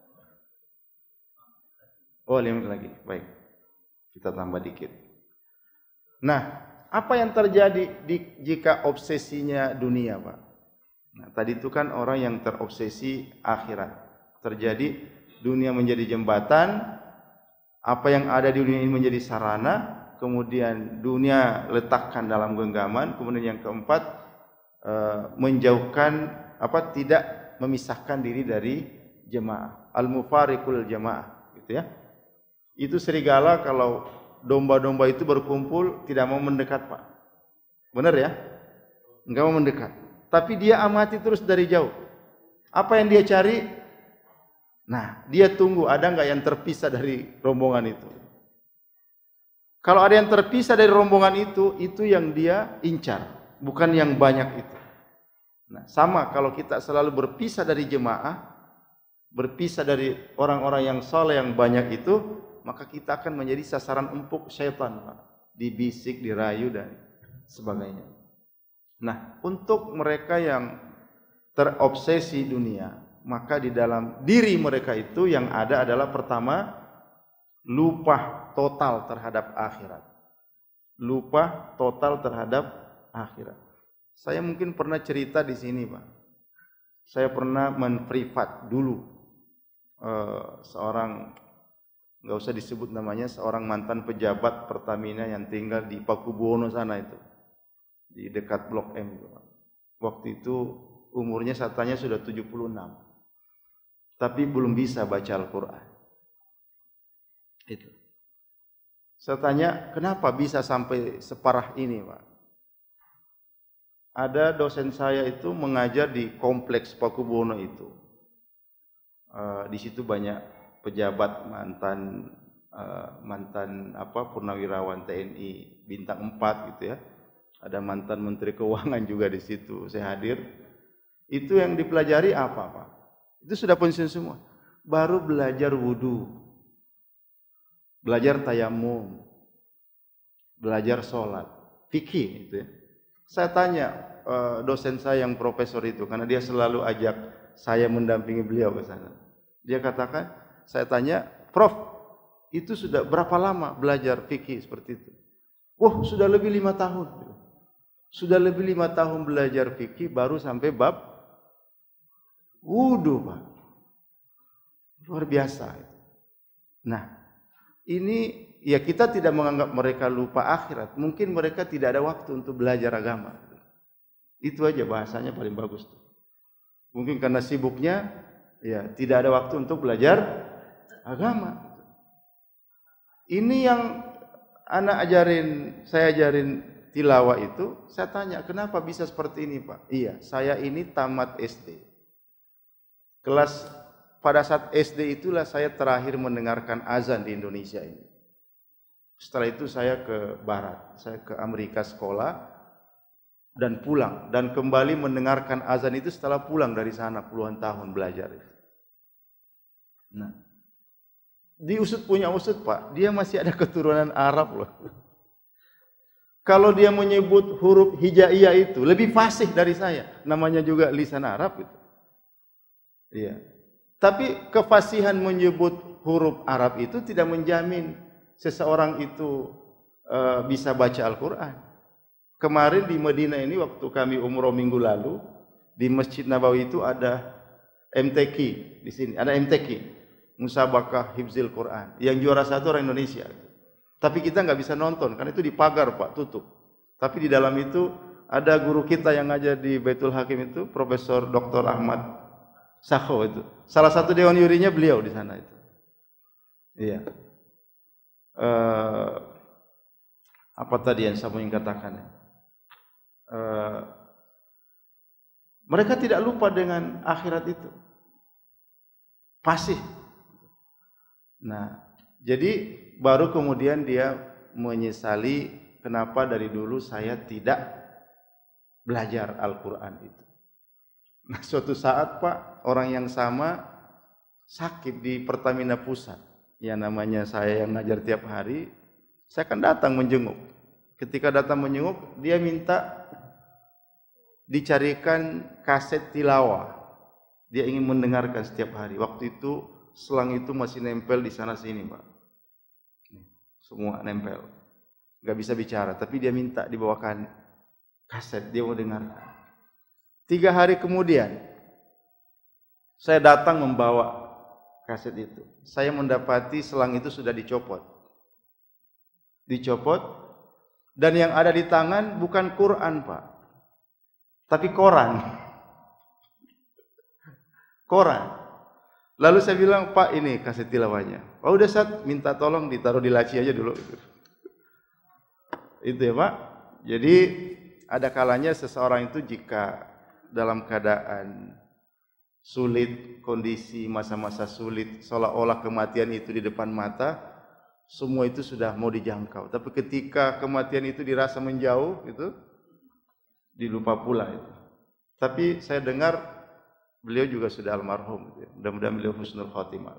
A: Oh, 5 menit lagi. Baik. Kita tambah dikit. Nah, apa yang terjadi jika obsesinya dunia, Pak? Nah, tadi itu kan orang yang terobsesi akhirat. Terjadi dunia menjadi jembatan, apa yang ada di dunia ini menjadi sarana, kemudian dunia letakkan dalam genggaman, kemudian yang keempat menjauhkan tidak memisahkan diri dari jemaah, al-mufariqul jemaah, gitu ya. Itu serigala kalau domba-domba itu berkumpul tidak mau mendekat, Pak. Benar ya? Enggak mau mendekat. Tapi dia amati terus dari jauh. Apa yang dia cari? Nah, dia tunggu ada enggak yang terpisah dari rombongan itu. Kalau ada yang terpisah dari rombongan itu yang dia incar, bukan yang banyak itu. Nah, sama kalau kita selalu berpisah dari jemaah, berpisah dari orang-orang yang saleh yang banyak itu, maka kita akan menjadi sasaran empuk syaitan, Pak. Dibisik, dirayu dan sebagainya. Nah, untuk mereka yang terobsesi dunia, maka di dalam diri mereka itu yang ada adalah pertama, lupa total terhadap akhirat. Lupa total terhadap akhirat. Saya mungkin pernah cerita di sini, Pak. Saya pernah menprivat dulu seorang, nggak usah disebut namanya, seorang mantan pejabat Pertamina yang tinggal di Pakubuwono sana itu, di dekat Blok M itu, Pak. Waktu itu umurnya katanya sudah 76. Tapi belum bisa baca Al-Quran. Itu. Saya tanya, kenapa bisa sampai separah ini, Pak? Ada dosen saya itu mengajar di kompleks Pakubuwono itu. Di situ banyak pejabat mantan purnawirawan TNI bintang 4 gitu ya. Ada mantan Menteri Keuangan juga di situ. Saya hadir. Itu yang dipelajari apa, Pak? Itu sudah pensiun semua. Baru belajar wudu, belajar tayamum, belajar sholat, fikih itu ya. Saya tanya dosen saya yang profesor itu, karena dia selalu ajak saya mendampingi beliau ke sana. Dia katakan, saya tanya, Prof, itu sudah berapa lama belajar fikih seperti itu? Wah, sudah lebih 5 tahun. Sudah lebih 5 tahun belajar fikih baru sampai bab wudu, Pak. Luar biasa. Nah, ini ya kita tidak menganggap mereka lupa akhirat. Mungkin mereka tidak ada waktu untuk belajar agama. Itu aja bahasanya paling bagus tuh. Mungkin karena sibuknya, ya tidak ada waktu untuk belajar agama. Ini yang saya ajarin tilawah itu, saya tanya, kenapa bisa seperti ini, Pak? Iya, saya ini tamat SD. Pada saat SD itulah saya terakhir mendengarkan azan di Indonesia ini. Setelah itu saya ke barat, saya ke Amerika sekolah dan pulang, dan kembali mendengarkan azan itu setelah pulang dari sana puluhan tahun belajar. Nah, di usut punya usut, Pak, dia masih ada keturunan Arab loh. Kalau dia menyebut huruf hijaiyah itu lebih fasih dari saya, namanya juga lisan Arab itu. Iya. Tapi kefasihan menyebut huruf Arab itu tidak menjamin seseorang itu bisa baca Al-Quran. Kemarin di Madinah ini waktu kami umroh minggu lalu, di Masjid Nabawi itu ada MTQ di sini, ada MTQ, Musabaqah Hifzil Quran. Yang juara 1 orang Indonesia. Tapi kita nggak bisa nonton karena itu di pagar, Pak, tutup. Tapi di dalam itu ada guru kita yang ngajar di Baitul Hakim itu, Profesor Dr. Ahmad Sakho itu. Salah satu dewan jurinya beliau di sana itu. Iya. Apa tadi yang saya mau katakan? Mereka tidak lupa dengan akhirat itu. Fasih. Nah, jadi baru kemudian dia menyesali kenapa dari dulu saya tidak belajar Al-Quran itu. Nah, suatu saat, Pak, orang yang sama sakit di Pertamina Pusat. Ya namanya saya yang ngajar tiap hari, saya akan datang menjenguk. Ketika datang menjenguk, dia minta dicarikan kaset tilawah. Dia ingin mendengarkan setiap hari. Waktu itu selang itu masih nempel di sana sini, Pak. Semua nempel. Gak bisa bicara, tapi dia minta dibawakan kaset, dia mau dengarkan. 3 hari kemudian, saya datang membawa kaset itu. Saya mendapati selang itu sudah dicopot. Dicopot, dan yang ada di tangan bukan Quran, Pak, tapi koran. Koran. Lalu saya bilang, Pak, ini kaset tilawahnya. Oh, udah, Sat, minta tolong ditaruh di laci aja dulu. Itu ya, Pak. Jadi ada kalanya seseorang itu jika dalam keadaan sulit, kondisi masa-masa sulit, seolah-olah kematian itu di depan mata, semua itu sudah mau dijangkau. Tapi ketika kematian itu dirasa menjauh, itu dilupa pula itu. Tapi saya dengar beliau juga sudah almarhum. Mudah-mudahan beliau husnul khotimah.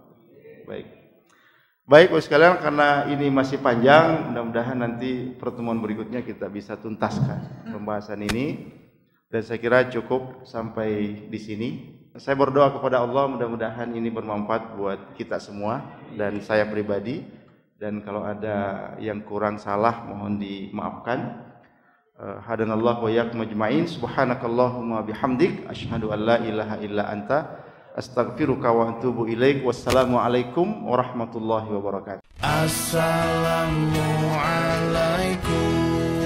A: Baik, Bapak sekalian, karena ini masih panjang, mudah-mudahan nanti pertemuan berikutnya kita bisa tuntaskan pembahasan ini. Dan saya kira cukup sampai di sini. Saya berdoa kepada Allah, mudah-mudahan ini bermanfaat buat kita semua dan saya pribadi. Dan kalau ada yang kurang salah, mohon dimaafkan. Hadanallahu wa iyyakum ajmain. Subhanakallahumma bihamdik, asyhadu an la ilaha illa anta, astaghfiruka wa atubu ilaik. Wassalamualaikum warahmatullahi wabarakatuh. Assalamualaikum.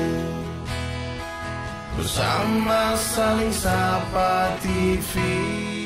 A: Bersama Saling Sapa TV.